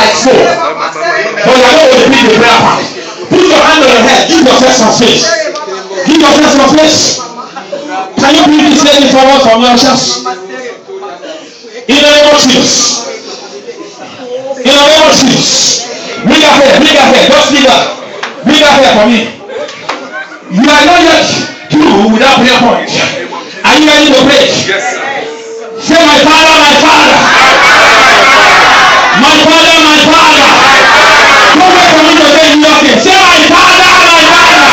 like so. But you are not going to repeat the prayer part. Put your hand on your head. Give yourself some space. Give yourself some space. Can you bring this lady forward from your chest? In the name of Jesus. In the name of Jesus. Bring her here. Bring her here. Just leave her. Bring her here for me. You are not yet through without prayer point. Are you ready to pray? Yes, sir. Say, my Father, my Father. My Father, my Father. Don't wait for me to say nothing. Say, my Father, my Father.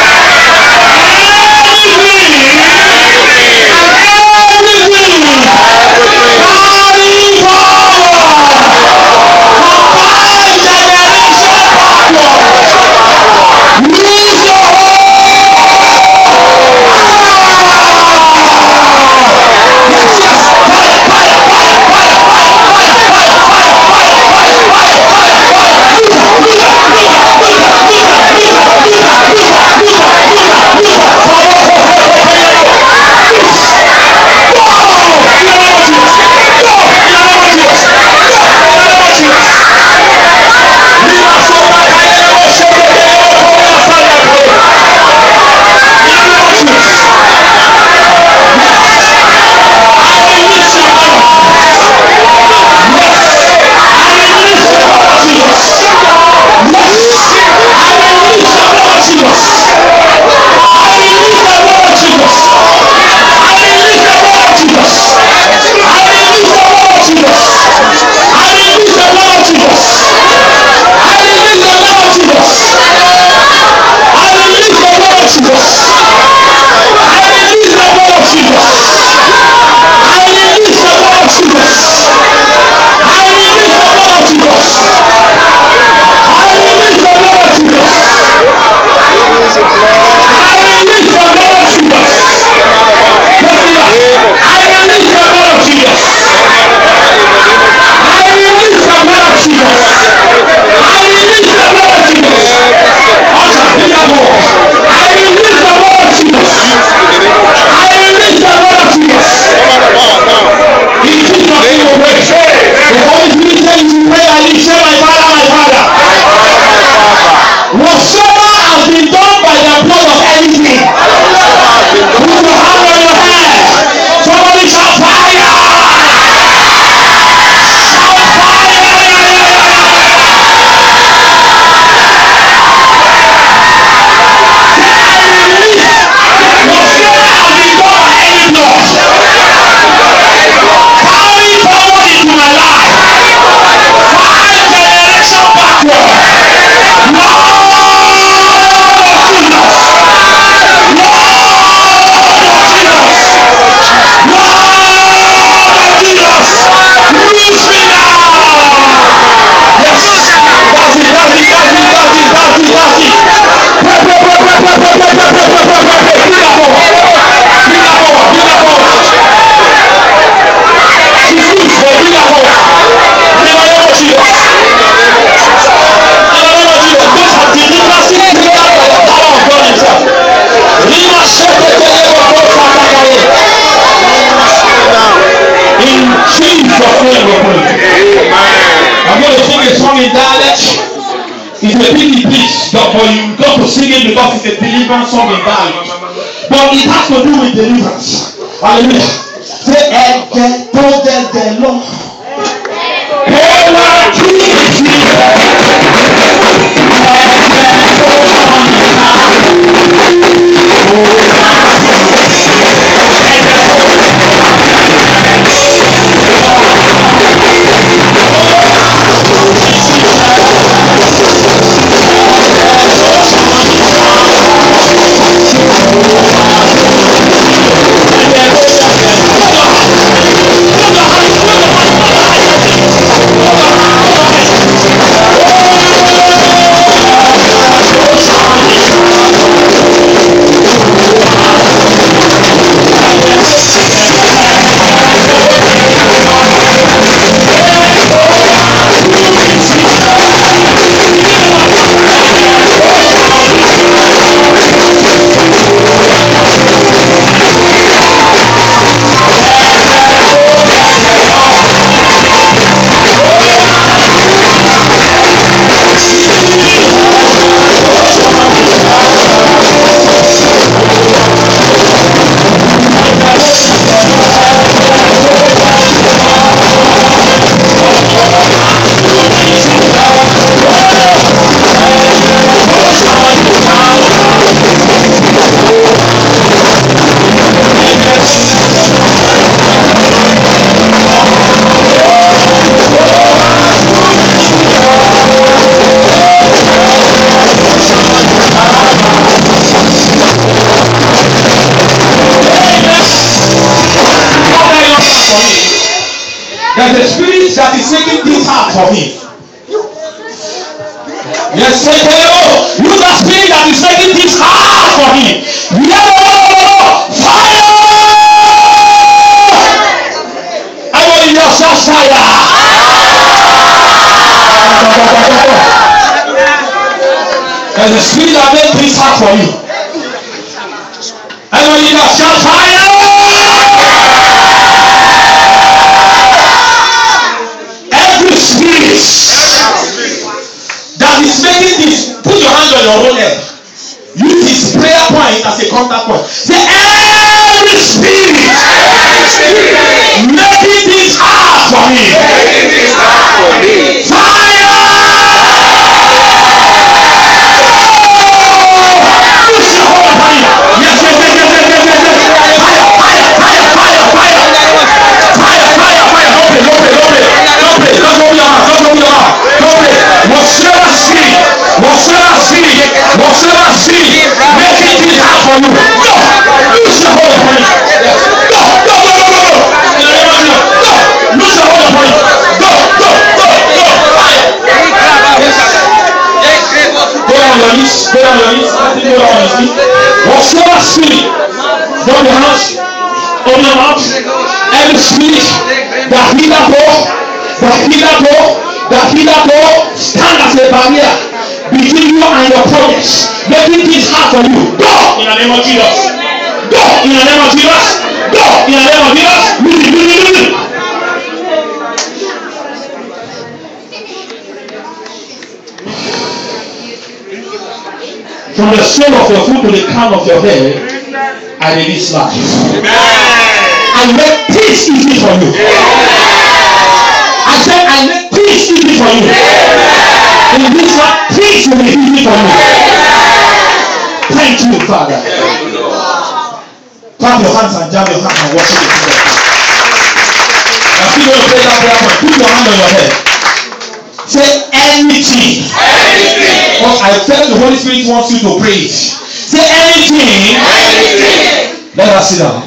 It's a pity pitch, but you got to sing it because it's a deliverance song in Bali. But it has to do with deliverance. Hallelujah. Say, Ẹ̀jẹ̀ tó dẹ̀dẹ̀ lọ. Ó wá kí ìjìnlẹ̀. There's a spirit that is making this hard for me. Yes, say hello. You that spirit that is making this hard for me. Fire! Everybody just shout fire. There's a spirit that makes this hard for you. Everybody just shout fire. Every spirit that is making this, put your hand on your own head. Use this prayer point as a contact point. Say, every spirit making this hard for me. Fire! Push your hold upon you. Yes. Whatever spirit making this hard for you, go. Lose your hold upon it. Go. Lose your hold upon it. Go. Fire. Go on your knees. Go on your knees. Whatever spirit, drop your hands, open your mouth. Every spirit that healer door, stand as a barrier between you and your progress, making things hard for you. Go in the name of Jesus. Go in the name of Jesus. Go in the name of Jesus. From the sole of your foot to the crown of your head, I release life. I make peace easy for you. I said I make peace easy for you. In this life, peace will be easy for you. Thank you, Father. Clap your hands and jab your hands and worship the King of Kings. Now, if you're going to pray that prayer, put your hand on your head. Say anything. Because I felt the Holy Spirit wants you to pray it. Say anything. Let us sit down.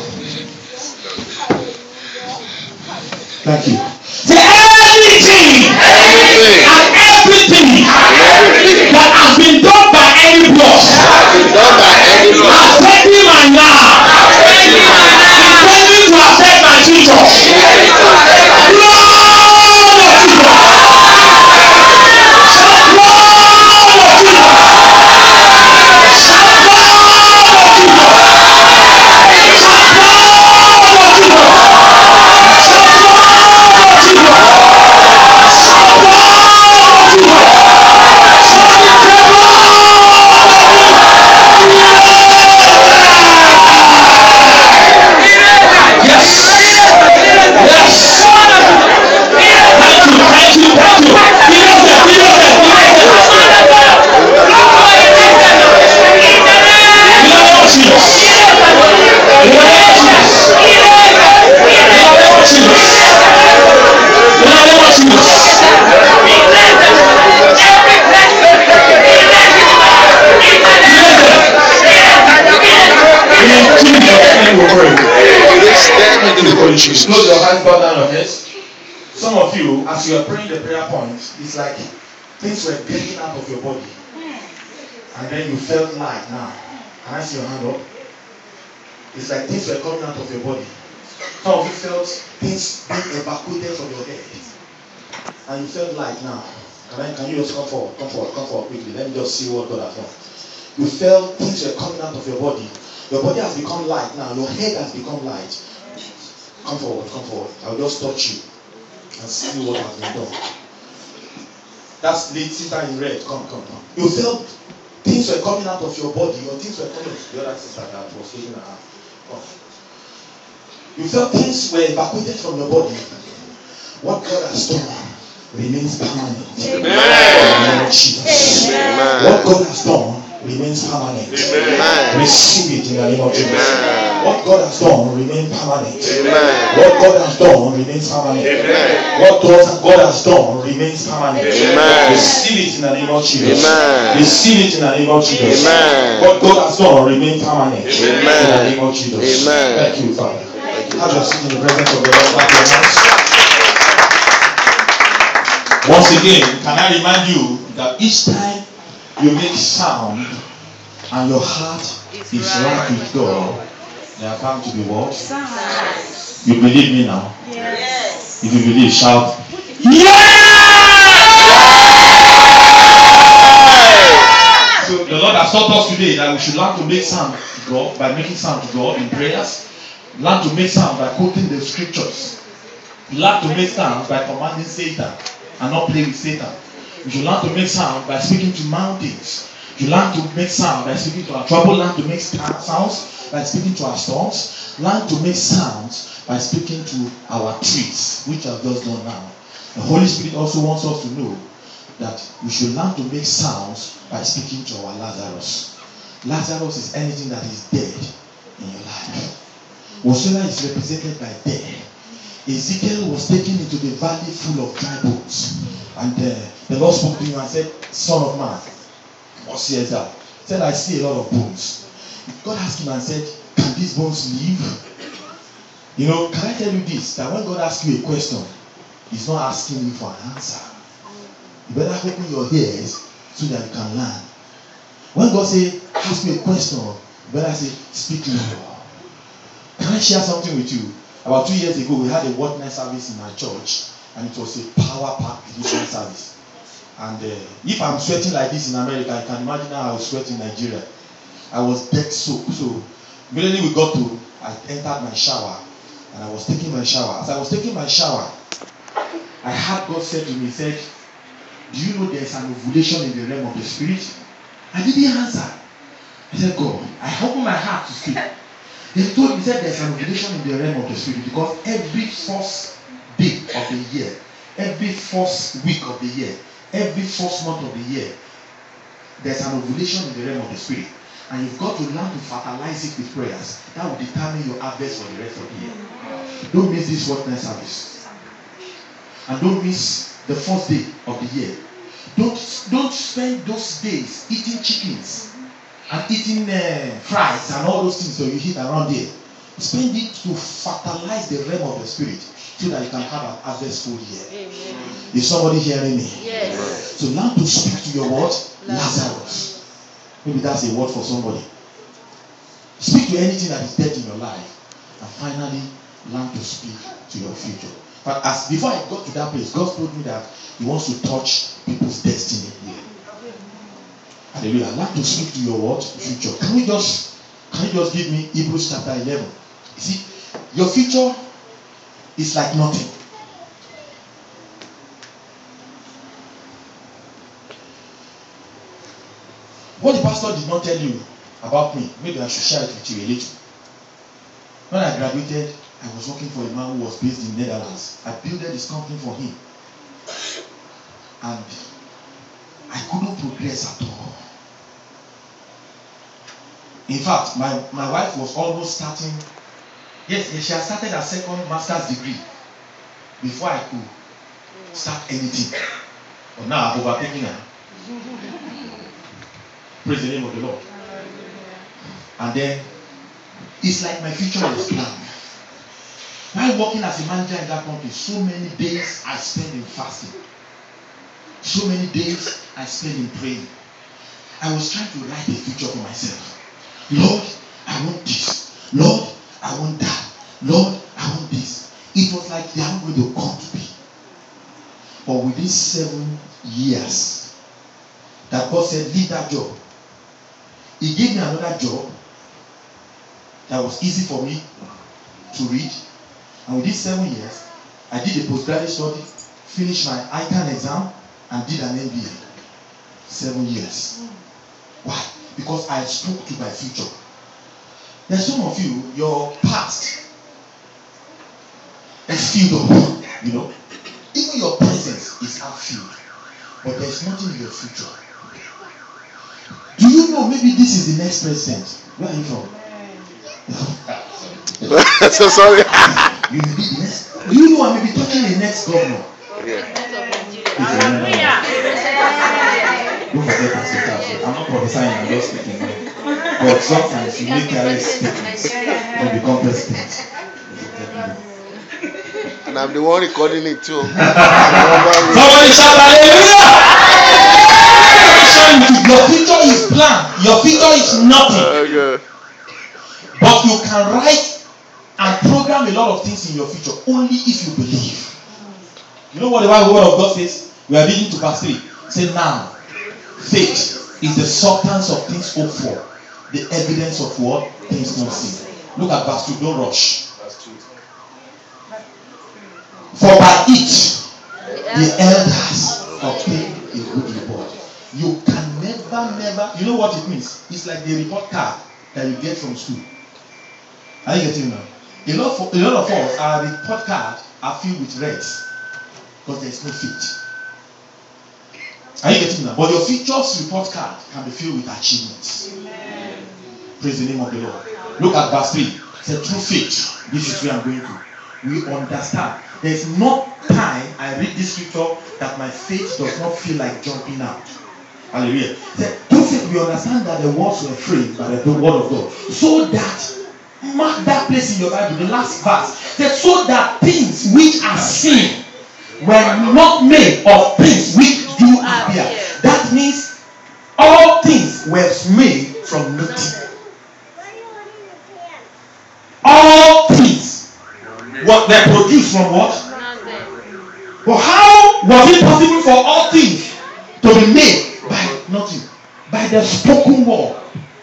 Thank you. Say anything and everything that has been done by any blood affecting my now, intending to affect my future. Close your hands, bow down your heads. Some of you, as you are praying the prayer points, it's like things were getting out of your body. And then you felt light now. Can I see your hand up? It's like things were coming out of your body. Some of you felt things being evacuated from your head. And you felt light now. Can you just come forward quickly? Let me just see what God has done. You felt things were coming out of your body. Your body has become light now. Your head has become light. Come forward. I'll just touch you and see what has been done. That's the sister in red. Come. You felt things were coming out of your body. Your things were coming. The other sister that was taking her hand. Come. You felt things were evacuated from your body. What God has done remains permanent. Amen. Jesus. Amen. What God has done remains permanent. Amen. Receive it in the name of Jesus. Amen. What God has done remains permanent. Amen. What God has done remains permanent. Amen. What God has done remains permanent. Amen. Receive it in the name of Jesus. Amen. Receive it in the name of Jesus. Amen. What God has done remains permanent. Amen. In the name of Jesus. Amen. Thank you, Father. Have your seat in the presence of the Lord. Clap your hands. Once again, can I remind you that each time you make sound and your heart is right with God, they are bound to be what? You believe me now? Yes. If you believe, shout, yeah! So the Lord has taught us today that we should learn to make sound to God by making sound to God in prayers. Learn to make sound by quoting the scriptures. Learn to make sound by commanding Satan and not play with Satan. We should learn to make sound by speaking to mountains. You learn to make sound by speaking to our trouble. Learn to make sounds by speaking to our storms. Learn to make sounds by speaking to our trees, which I've just done now. The Holy Spirit also wants us to know that we should learn to make sounds by speaking to our Lazarus. Lazarus is anything that is dead in your life. Whatsoever is represented by death. Ezekiel was taken into the valley full of dry bones. And the Lord spoke to him and said, Son of man, what seest thou? He said, I see a lot of bones. God asked him and said, can these bones live? You know, can I tell you this? That when God asks you a question, He's not asking you for an answer. You better open your ears so that you can learn. When God says, ask me a question, you better say, speak now. Can I share something with you? About 2 years ago, we had a word night service in our church, and it was a power-packed deliverance service. And if I'm sweating like this in America, I can imagine how I was sweating in Nigeria. I was dead soaked. So immediately I entered my shower, and I was taking my shower. As I was taking my shower, I heard God said to me, he said, do you know there's an ovulation in the realm of the spirit? I didn't answer. I said, God, I opened my heart to speak. He said there's an ovulation in the realm of the spirit because every first day of the year, every first week of the year, every first month of the year, there's an ovulation in the realm of the spirit. And you've got to learn to fertilize it with prayers. That will determine your harvest for the rest of the year. Don't miss this word night service. And don't miss the first day of the year. Don't spend those days eating chickens and eating fries and all those things that you eat around here. Spend it to fertilize the realm of the spirit so that you can have an harvestful year. Amen. Is somebody hearing me? Yes. So learn to speak to your word, Lazarus. Maybe that's a word for somebody. Speak to anything that is dead in your life. And finally, learn to speak to your future. But before I got to that place, God told me that He wants to touch people's destiny here. Hallelujah. Learn to speak to your what? Future. Can you just give me Hebrews chapter 11? You see, your future is like nothing. What the pastor did not tell you about me, maybe I should share it with you a little. When I graduated, I was working for a man who was based in Netherlands. I built this company for him. And I couldn't progress at all. In fact, my wife was almost starting. Yes, she had started her second master's degree before I could start anything. But now I've overtaken her. Praise the name of the Lord. And then it's like my future is planned. While working as a manager in that company, so many days I spent in fasting. So many days I spent in praying. I was trying to write a future for myself. Lord, I want this. Lord, I want that. Lord, I want this. It was like they are going to come to me. But within 7 years, that God said, leave that job. He gave me another job that was easy for me to read. And within 7 years, I did a postgraduate study, finished my ICANN exam, and did an MBA. 7 years. Why? Because I spoke to my future. There's some of you, your past is filled up. You know, even your presence is outfilled, but there's nothing in your future. Do you know maybe this is the next president? Where are you from? So sorry. You may be the next. Do you know I may be talking the next governor? Yeah. Don't forget Pastor Charles. I'm not prophesying, I'm just speaking. But sometimes you make careless statements and become president. And I'm the one recording it too. Somebody shout hallelujah! Your future is blank. Your future is nothing. Okay. But you can write and program a lot of things in your future only if you believe. You know what the Bible word of God says? We are reading to verse 3. Say now, faith is the substance of things hoped for, the evidence of what? Things not seen. Look at verse 2. Don't rush. For by it the elders obtain a good report. You can never. You know what it means? It's like the report card that you get from school. Are you getting now? A lot of us, our report card are filled with reds because there is no faith. Are you getting now? But your future's report card can be filled with achievements. Amen. Praise the name of the Lord. Look at verse 3. It says, through faith, this is where I'm going to. We understand. There's no time I read this scripture that my faith does not feel like jumping out. Hallelujah. Through faith, we understand that the words were framed by the word of God. So that, mark that place in your Bible, the last verse. That so that things which are seen were not made of things which do appear. That means all things were made from nothing. All things were produced from what? Nothing. But how was it possible for all things to be made by nothing? By the spoken word.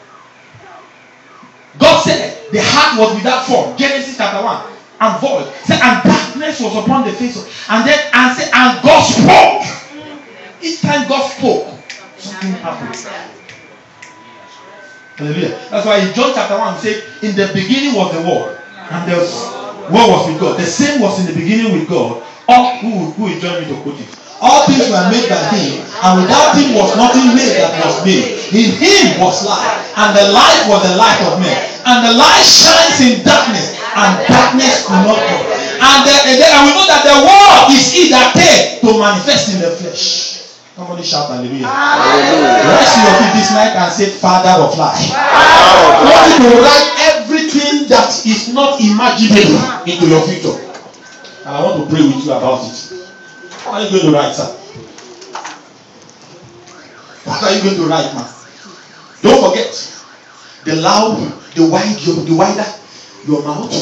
God said the heart was without form. Genesis chapter 1. And void. And darkness was upon the face of. And God spoke. Each time God spoke, something happened. Hallelujah. That's why in John chapter 1 we say, in the beginning was the word, and the word was with God. The same was in the beginning with God. All who will join me to quote it? All things were made by him, and without him was nothing made that was made. In him was life, and the life was the light of men. And the light shines in darkness, and darkness could not come. And we know that the word is he that came to manifest in the flesh. Somebody shout hallelujah. Rest your feet this night and say, Father of life. I want you to write everything that is not imaginable into your future. And I want to pray with you about it. What are you going to write, sir? What are you going to write, man? Don't forget, the wider your mouth,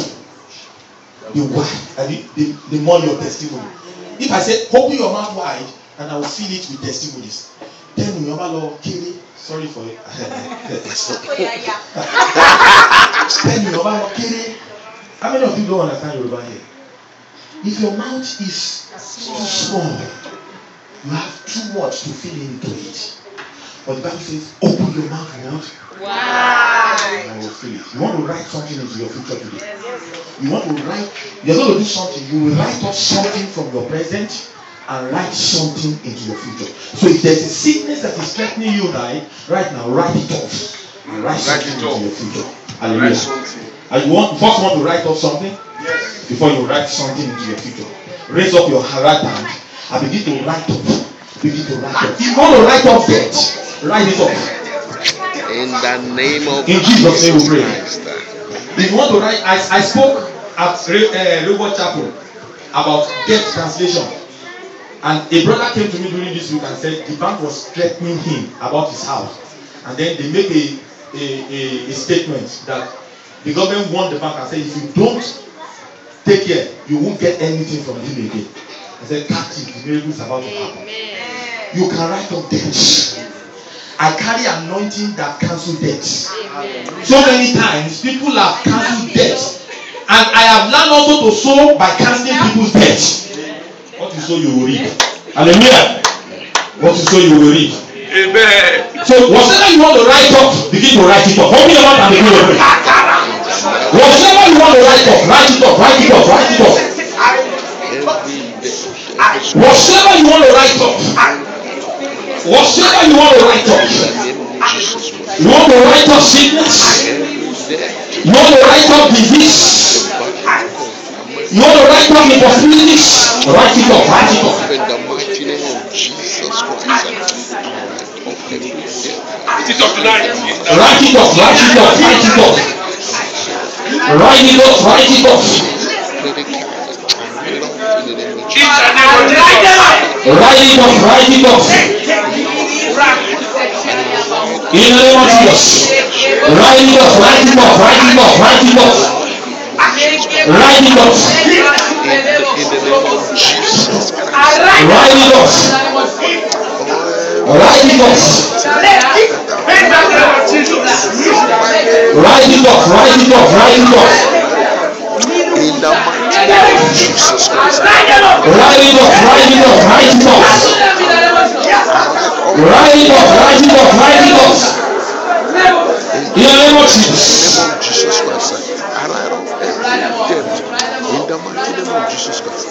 the more your testimony. If I say, open your mouth wide, and I will fill it with testimonies. Then you never carry. Sorry for it. Then you never carry. How many of you don't understand Yoruba here? If your mouth is too small, you have too much to fill into it. But the Bible says, open your mouth wide. Wow. And I will fill it. You want to write something into your future today. You want to write. You're going to do something. You will write off something from your present and write something into your future. So if there's a sickness that is threatening you right now, write it off and write something into your future. Hallelujah. And you want to write off something? Yes. Before you write something into your future, raise up your right hand and begin to write off. If you want to write off debt, write it off. In the name of Jesus' name we pray. If you want to write, I spoke at Robert Chapel about debt cancellation. And a brother came to me during this week and said the bank was threatening him about his house. And then they make a statement that the government warned the bank and said, if you don't take care, you won't get anything from him again. I said, captive, the miracle is about to happen. You can write off debts. I carry anointing that cancel debts. So many times, people have cancelled debts. And I have learned also to sow by cancelling people's debts. What you sow, you will reap. Hallelujah. What you sow, you will reap. Amen. So whatever you want to write off, begin to write it off. Open your mouth and begin to pray. Whatever you want to write off, write it off, write it off, write it off. Whatever you want to write off, whatever you want to write off. You want to write off sickness. You want to write off disease. You want to write off impossibilities? Write it off, write it off. In the mighty name of Jesus Christ. Write it off tonight. Write it off, write it off, write it off. Write it off, write it off. Write it off. Write it off. In the name of Jesus. Write it off. Write it off. Write it off. Write it off. Write it off. In the name of Jesus Christ. Write it off. Write it off. Write it off. Write it off. Write it off. In the mighty name of Jesus Christ. Write it off. Write it off. Write it off. Write it off. Write it off. Write it off. In the name of Jesus. In the name of Jesus Christ. I write off every debt. In the mighty name of Jesus Christ.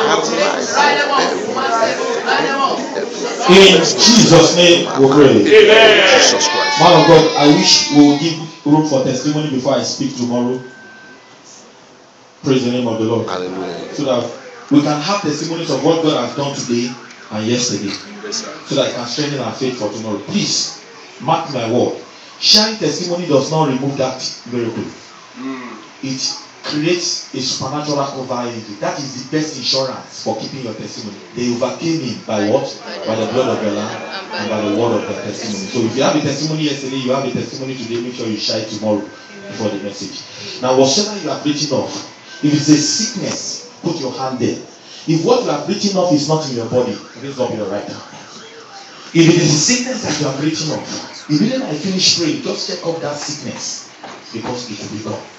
In Jesus' name we pray. Jesus Christ. Man of God, I wish we will give room for testimony before I speak tomorrow. Praise the name of the Lord. Hallelujah. So that we can have testimonies of what God has done today and yesterday. So that I can strengthen our faith for tomorrow. Please, mark my word. Sharing testimony does not remove that miracle. It creates a supernatural cover. That is the best insurance for keeping your testimony. They overcame him by what? By the blood of the Lamb and by the word of the testimony. So if you have a testimony yesterday, you have a testimony today, make sure you share it tomorrow before the message. Now, whatever you have written off, if it's a sickness, put your hand there. If what you have written off is not in your body, raise up your right hand. If it is a sickness that you have written off, immediately I finish praying, just check off that sickness because it will be gone.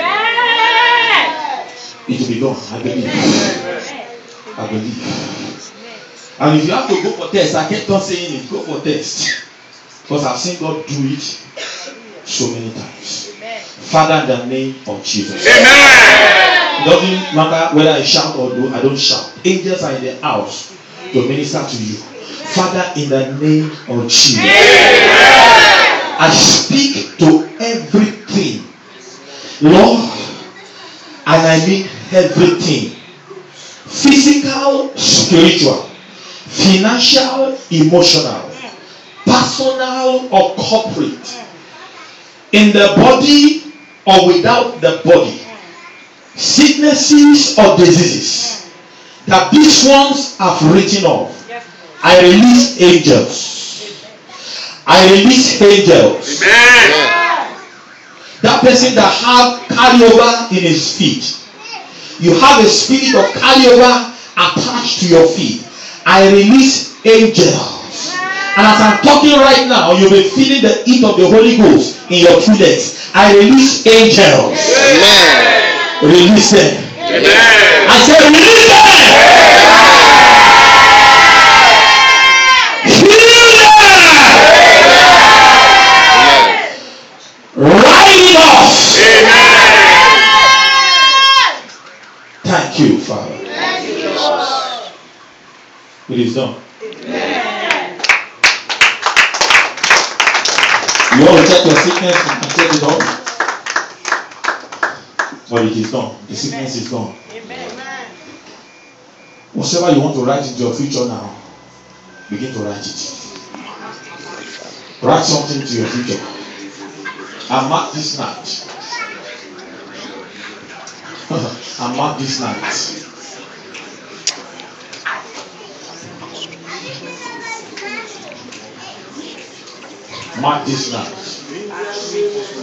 Amen. It will be gone. I believe. I believe. And if you have to go for test, I kept on saying it, go for test. Because I've seen God do it so many times. Father, in the name of Jesus. Amen. It doesn't matter whether I shout or no, I don't shout. Angels are in the house to minister to you. Father, in the name of Jesus. Amen. I speak to everything, Lord, and I mean everything. Physical, spiritual, financial, emotional, personal or corporate, in the body or without the body, sicknesses or diseases that these ones have written off. I release angels. I release angels. Amen. That person that have carryover in his feet. You have a spirit of carryover attached to your feet. I release angels. And as I'm talking right now, you'll be feeling the heat of the Holy Ghost in your two legs. I release angels. Amen. Release them. Amen. I said release them. Heal them. Write it off. Amen. Thank you, Father. It is done. You want to check your sickness and check it off? But it is done. The sickness is gone. Whatever you want to write into your future now, begin to write it. Write something to your future. I mark this night. I mark this night. Mark this night.